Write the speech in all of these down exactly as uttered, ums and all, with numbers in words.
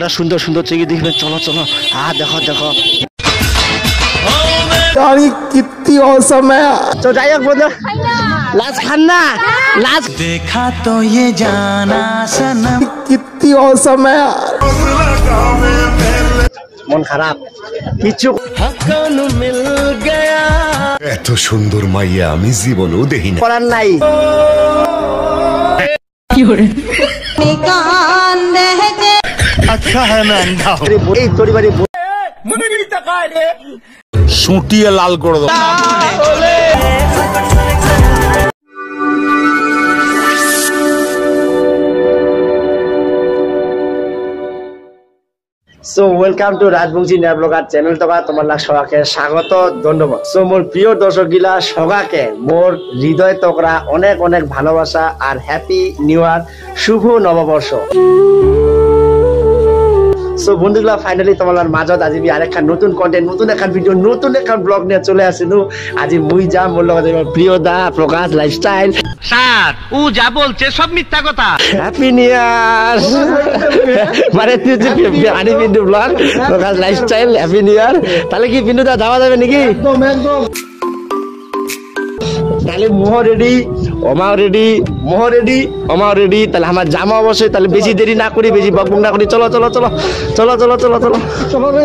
আরো সুন্দর সুন্দর চেয়ে দেখবেন। চলো চলো, হ্যাঁ দেখো দেখো कितनी औसम है। तो যাই হোক বন্ধু, लाज खाना लाज देखा तो ये जाना सनम कितनी औसम है। मन खराब কিছু হকন মিল গয়া। এত সুন্দর মাইয়া আমি জীবনেও দেখি না। করার নাই কি করে कान देखे अच्छा है मैं अंधा हूं। এই তোরি বাড়ি मुंडी तकाए रे সুটিয়ে লাল করে দাও। সো ওয়েলকাম টু রাজবংশী নেভলগার চ্যানেল। তো তোমার লাগ সবাকে স্বাগত, ধন্যবাদ। সো মোর প্রিয় দর্শক গিলা সবাকে মোর হৃদয় তকরা অনেক অনেক ভালোবাসা আর হ্যাপি নিউ ইয়ার, শুভ নববর্ষ। সো বন্ধুগুলা ফাইনালি তোমার মাজত আজি আরেকটা নতুন কন্টেন্ট, নতুন একটা ভিডিও, নতুন একটা ব্লগ নিয়ে চলে আসিল। আজি মুই যাম মোর লগত প্রিয় দা প্রকাশ লাইফস্টাইল। স্যার ও যা বলছে সব মিথ্যা কথা। হ্যাপি নিউ ইয়ার মানে আনি পিন্টু ব্লগ প্রকাশ লাইফস্টাইল, হ্যাপি নিউ ইয়ার। তাহলে কি পিন্টু দা যাওয়া যাবে নাকি? একদম একদম। তাহলে মোহ রেডি, অমাও রেডি, মোহ রেডি, অমাও রেডি। তাহলে আমার জামা অবশ্যই, তাহলে বেশি দেরি না করি, বেশি বকবক না করি। চলো চলো চলো চলো চলো চলো চলো চলো রে।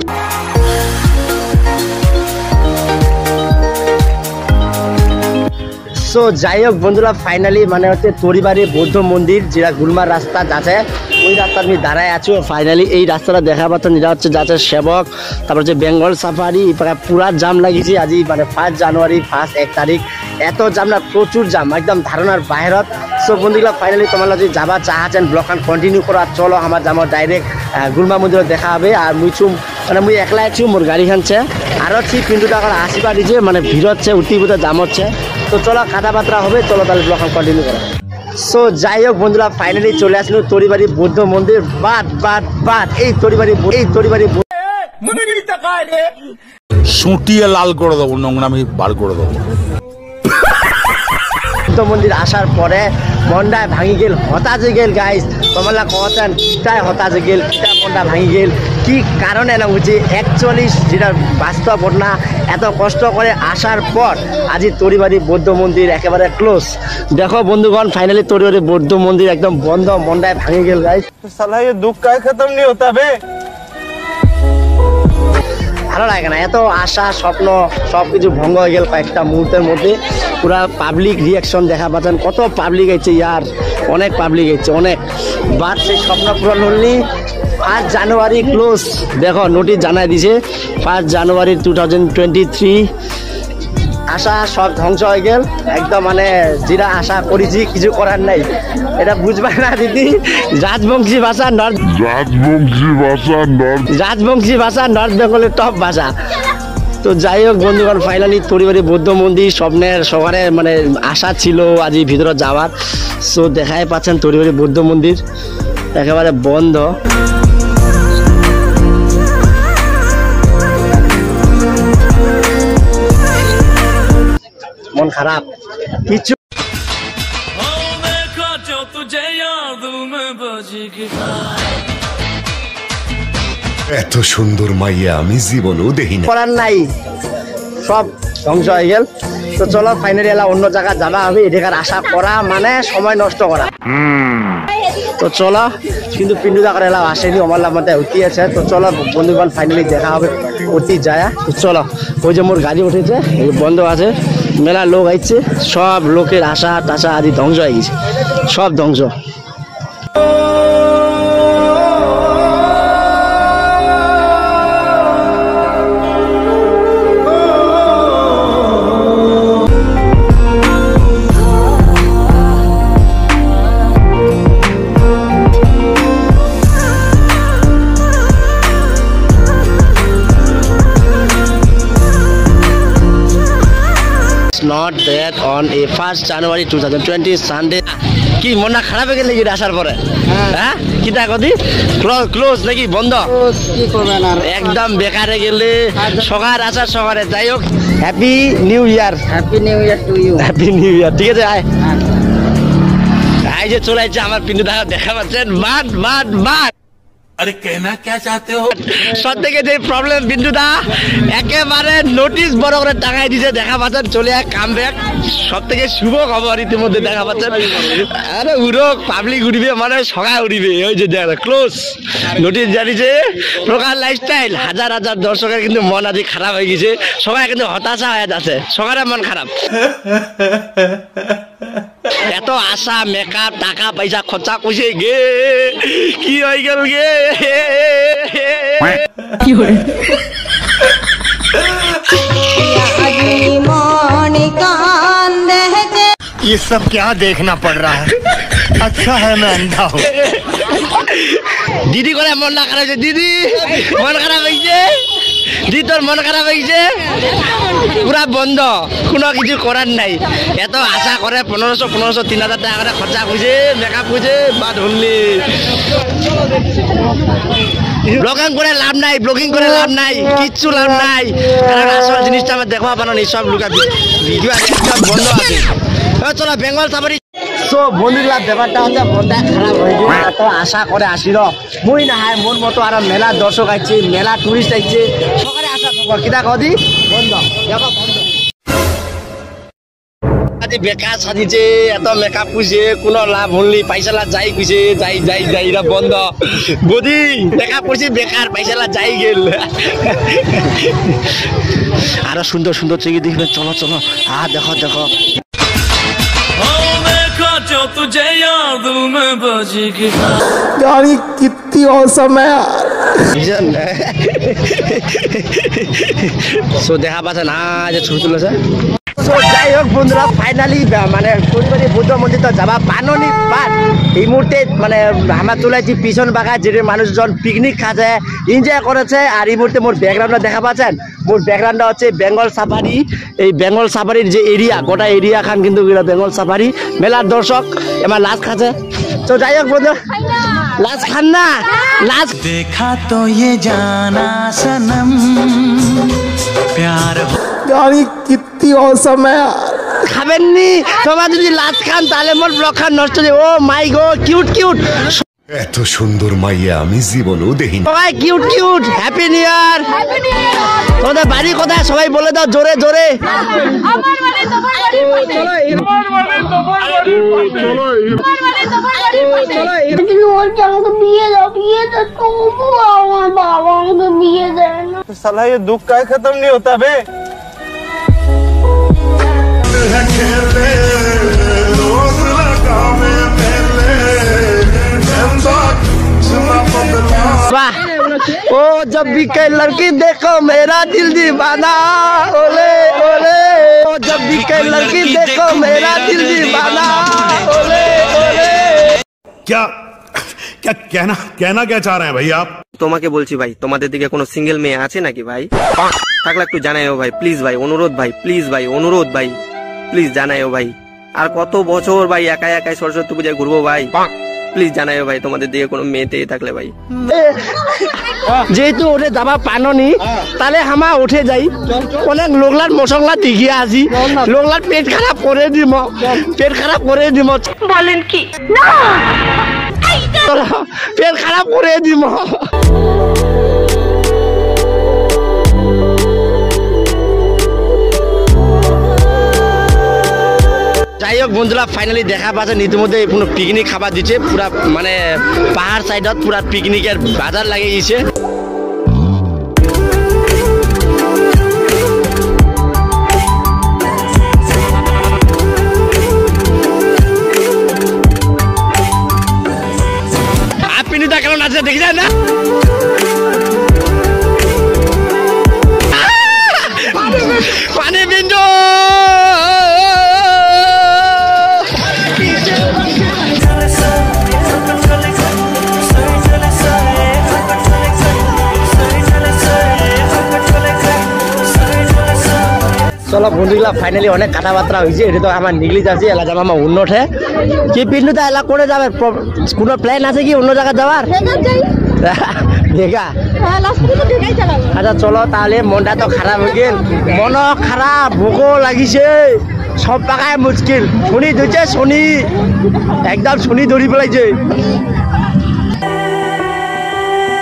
সো যাই হোক বন্ধুরা, ফাইনালি মানে হচ্ছে তরিবাড়ি বৌদ্ধ মন্দির যেটা গুলমার রাস্তা যাচ্ছে, ওই রাস্তা আমি দাঁড়ায় আছি। ফাইনালি এই রাস্তাটা দেখা পাচ্ছেন, যেটা হচ্ছে যাচ্ছে সেবক, তারপর হচ্ছে বেঙ্গল সাফারি। পুরা জাম লাগিয়েছি আজি মানে ফার্স্ট জানুয়ারি ফার্স্ট এক তারিখ। এত জাম না, প্রচুর জাম, একদম ধারণার বাহিরত। সো বন্ধুগুলা ফাইনালি তোমার যদি যাবা চাহাছেন ব্লগখান কন্টিনিউ করা, চলো আমার যাবো ডাইরেক্ট গুলমা মন্দিরে দেখা হবে। আর মুই চুম মানে মুই একলা আছি, মোর গাড়ি খানছে আর হচ্ছে কিন্তু টাকার আশীর্বাদ দিচ্ছে, মানে ভিড় হচ্ছে, উঠি বুঝে জাম হচ্ছে। তো চলো কথাবার্তা হবে, চলো তাহলে ব্লগখান কন্টিনিউ করা। সো যাই হোক বন্ধুরা, ফাইনালি চলে আসলো তরিবাড়ি বৌদ্ধ মন্দির। বাদ বাদ বাদ এই তরিবাড়ি এই তরিবাড়ি मुंडी तकाए रे সুটিয়ে লাল করে দেবো, নোংরামি বার করে দেবো। বৌদ্ধ মন্দির আসার পরে মনটায় ভাঙি গেল, হতাশে গেল গাইস। তোমালা কতেন কিটায় হতাশে গেল, কিটা মনটা ভাঙি গেল, কি কারণে না বুঝি অ্যাকচুয়ালি যেটা বাস্তব ঘটনা। এত কষ্ট করে আসার পর আজি তরিবাড়ি বৌদ্ধ মন্দির একেবারে ক্লোজ। দেখো বন্ধুগণ, ফাইনালি তরিবাড়ি বৌদ্ধ মন্দির একদম বন্ধ, মনটায় ভাঙি গেল গাইস। साला ये दुख का खत्म नहीं होता बे। ভালো লাগে না, এত আশা স্বপ্ন সবকিছু ভঙ্গ হয়ে গেল কয়েকটা মুহূর্তের মধ্যে। পুরা পাবলিক রিয়াকশন দেখা পাচ্ছেন, কত পাবলিক হয়েছে ইয়ার, অনেক পাবলিক হয়েছে অনেক। বাট সেই স্বপ্ন পূরণ হলনি। ফার্স্ট জানুয়ারি ক্লোজ, দেখো নোটিশ জানাই দিছে first January two thousand twenty three. আশা সব ধ্বংস হয়ে গেল একদম, মানে যেটা আশা করেছি কিছু করার নাই। এটা বুঝবা না দিদি, রাজবংশী ভাষা নর্থ রাজবংশী ভাষা নর্থ রাজবংশী ভাষা নর্থ বেঙ্গলের টপ ভাষা। তো যাই হোক বন্ধুগণ, ফাইনালি তরিবাড়ি বৌদ্ধ মন্দির স্বপ্নের সবারে মানে আশা ছিল আজি ভিতরে যাওয়ার। সো দেখাই পাচ্ছেন তরিবাড়ি বৌদ্ধ মন্দির একেবারে বন্ধ। মন খারাপ কিছু। এত সুন্দর মাইয়া আমি জীবনেও দেখি না। করার নাই, সব ধ্বংস হয়ে গেল। তো চলো ফাইনালি এলা অন্য জায়গায় যাবা হবে, এটাকার আশা করা মানে সময় নষ্ট করা। তো চলো, কিন্তু পিন্টু জায়গার এলা আসেনি, আমার মধ্যে উঠি আছে। তো চলো বন্ধুগণ, ফাইনালি দেখা হবে অতি যায়। তো চলো, ওই যে মোর গাড়ি উঠেছে বন্ধ আছে, মেলা লোক আইছে, সব লোকের আশা টাশা আদি ধ্বংস হয়ে গেছে, সব ধ্বংস। Not that on a first January twenty twenty Sunday. কি মনটা খারাপ হয়ে গেলে আসার পরে? হ্যাঁ কিটা কদি ক্লোজ নাকি বন্ধ? কি করবেন আর একদম বেকারে গেলে সকার আসার সকারে। যাই হোক happy new year. Happy new year to you. Happy new year. ঠিক আছে আয় আয় যে চলে আসছে আমার পিন্টু দেখা দেখা পাচ্ছেন। মাঠ মাঠ মাঠ अरे कहना क्या चाहते हो? সব থেকে যে প্রবলেম বিন্দুদা একেবারে নোটিশ বড় করে টাকাই দিছে, দেখা পাচ্ছেন চলে এক কাম ব্যাক। সব থেকে শুভ খবর ইতিমধ্যে দেখা পাচ্ছেন, আরে উড়ো পাবলিক উড়িবে মানে সবাই উড়িবে। ওই যে দেখা ক্লোজ নোটিশ জানিছে প্রকাশ লাইফস্টাইল, হাজার হাজার দর্শকের কিন্তু মন আজ খারাপ হয়ে গেছে, সবাই কিন্তু হতাশা হয়ে যাচ্ছে, সবার মন খারাপ। এত আশা মেকআপ টাকা পয়সা খরচা করছে গে, কি হয়ে গেল গে। মনে কান্দে যে ये सब क्या देखना पड़ रहा है? अच्छा है मैं अंधा हूँ। দিদি করে মন না খারাপ হয়েছে, দিদি মন খারাপ হয়েছে, দিদি তোর মন খারাপ হয়েছে, পুরা বন্ধ, কোনো কিছু করার নাই। এত আশা করে পনেরোশো পনেরোশো তিন হাজার টাকা করে খরচা করছে, মেকআপ করছে, বা ধরলি ব্লগিং করে লাভ নাই, ব্লগিং করে লাভ নাই, কিচ্ছু লাভ নাই, কারণ আসল জিনিসটা আমার দেখা পানো নি, সব লুকা ভিডিও একদম বন্ধ আছে। চলো বেঙ্গল সাফারি। সো বন্ধুরা ব্যাপারটা হচ্ছে মনটা খারাপ হয়ে গেছে, এত আশা করে আসিল মুই না হয় মন মতো আর মেলা দর্শক আসছে, মেলা টুরিস্ট আসছে, সকালে আসা খবর কিনা কদি বন্ধ বন্ধ। বেকার সাজিছে, এত মেকআপ করছে, কোনো লাভ হলি, পয়সালা যাই কইছে, যাই যাই যাই এরা বন্ধ। বদি মেকআপ করছি বেকার, পয়সালা যাই গেল। আরো সুন্দর সুন্দর ছবি দেখবে, চলো চলো। আ দেখো দেখো तुझे याद में बजेगी गाड़ी कितनी औसम है सो দেখা পাচ্ছে না যে ছবি তুলেছে। সো যাই হোক বন্ধুরা ফাইনালি মানে পরিবারে বুদ্ধ মন্দির তো যাবা পাননি বাট এই মুহূর্তে মানে আমরা চলে আসছি পিছন বাগা, যেটা মানুষজন পিকনিক খাচ্ছে, এনজয় করেছে। আর এই মুহূর্তে মোর ব্যাকগ্রাউন্ডটা দেখা পাচ্ছেন, মোর ব্যাকগ্রাউন্ডটা হচ্ছে বেঙ্গল সাফারি। এই বেঙ্গল সাফারির যে এরিয়া, গোটা এরিয়া খান কিন্তু বেঙ্গল সাফারি মেলার দর্শক এবার লাশ খাচ্ছে। তো যাই হোক বন্ধু লাশ খান না, লাশ देखा तो ये जाना सनम प्यार গাড়ি কিত্তি অসম খাবেন নি তোমার, যদি লাশ খান তাহলে মোর ব্লগ খান নষ্ট হয়ে। ও মাই গো কিউট কিউট, এত সুন্দর মাইয়া আমি জীবনেও দেখিনি। সবাই cute cute, happy new year. তোমাদের বাড়ি কোথায় সবাই বলে দাও জোরে জোরে। আমার বাড়ি তোমার বাড়ি চলো, আমার বাড়ি তোমার বাড়ি চলো, আমার বাড়ি তোমার বাড়ি চলো। তুমি ওর আমাকে বিয়ে দাও, বিয়ে দাও, তবু আমার বাবা আমাকে বিয়ে দেয় না। साला ये दुख का खत्म नहीं होता बे। वाह ओ जब भी कोई लड़की देखो मेरा दिल दीवाना, ओले ओले ओ जब भी कोई लड़की देखो मेरा दिल दीवाना, ओले ओले। क्या क्या कहना कहना क्या चाह रहे हैं भाई आप? তোমাকে বলছি ভাই, তোমাদের দিকে কোনো সিঙ্গেল মেয়ে আছে নাকি ভাই? থাকলে একটু জানাইও ভাই, প্লিজ ভাই, অনুরোধ ভাই, প্লিজ ভাই, অনুরোধ ভাই, প্লিজ জানাইও ভাই। আর কত বছর ভাই একাই একাই সরস্বতী পূজায় ঘুরবো ভাই, প্লিজ জানাইও ভাই তোমাদের দিকে কোনো মেয়েতে থাকলে ভাই। যেহেতু ওঠে যাবা পাননি তাহলে হামা উঠে যাই, অনেক লোকলার মশলা দেখিয়ে আসি, লোকলার পেট খারাপ করে দিব, পেট খারাপ করে দিব। বলেন কি না পেট খারাপ করে দিব। যাই হোক বন্ধুরা ফাইনালি দেখা পাচ্ছেন ইতিমধ্যে কোনো পিকনিক খাবার দিচ্ছে, পুরা মানে পাহাড় সাইডত পুরা পিকনিকের বাজার লাগিয়ে গেছে। আপনিটা কেমন আছে দেখি যায় না, পানি বিন্দু চলো বন্ধুগুলা ফাইনালি অনেক কথাবার্তা হয়েছে, এটা তো আমার নিগলি যাচ্ছে, এলা যাবো আমার উন্নটে কি পিন্ডুটা এলা করে যাবে, কোনো প্ল্যান আছে কি অন্য জায়গায় যাওয়ার? দেখা আচ্ছা চলো তাহলে, মনটা তো খারাপ হয়ে গেল, মন খারাপ, ভোকও লাগিছে, সব পাকায় মুশকিল, শনি ধরছে শনি, একদম শনি ধরি পেলাইছে।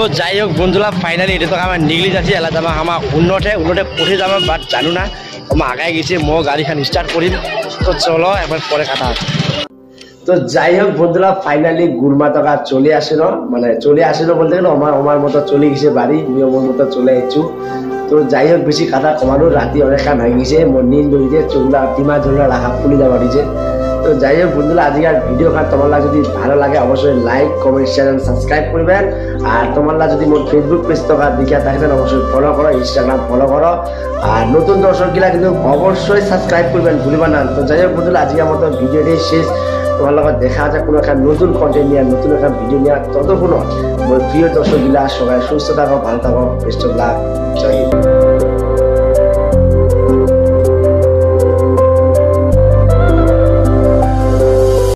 তো যাই হোক বন্ধুরা ফাইনালি এটা তো আমার নিগলি যাচ্ছি এলা যাবা আমার উন্নটে উন্নটে পঠে যাবো বাট জানো না আমার আগায় গেছে মো গাড়িখান স্টার্ট করিম তো চলো এবার পরে কথা হবে। তো যাই হোক বন্ধুরা ফাইনালি গুরমা টাকা চলে আসলো মানে চলে আসলো বলতে গেলে আমার আমার মতো চলে গেছে বাড়ি নিয়মের মতো চলে এসেছু। তো যাই হোক বেশি কথা কমানো রাতি অনেকক্ষণ হয়ে গেছে মোর নীল নদীতে চোখলা ডিমা ঝোলা রাখা ফুলি যাওয়া দিয়েছে। তো যাই হোক বন্ধুরা আজকের ভিডিও খান তোমার যদি ভালো লাগে অবশ্যই লাইক কমেন্ট চ্যানেল সাবস্ক্রাইব করবেন আর তোমার যদি মোর ফেসবুক পেজ তো দেখা থাকবেন অবশ্যই ফলো করো ইনস্টাগ্রাম ফলো করো আর নতুন দর্শকগুলা কিন্তু অবশ্যই সাবস্ক্রাইব করবেন ভুলবা না। তো যাই হোক বন্ধুরা আজকে আমাদের ভিডিওটি শেষ তোমার লগত দেখা যায় কোনো একটা নতুন কন্টেন্ট নিয়ে নতুন একটা ভিডিও নিয়ে ততক্ষণ মোর প্রিয় দর্শকগুলা সবাই সুস্থ থাকো ভালো থাকো বেস্ট অফ লাক জয় হিন্দ।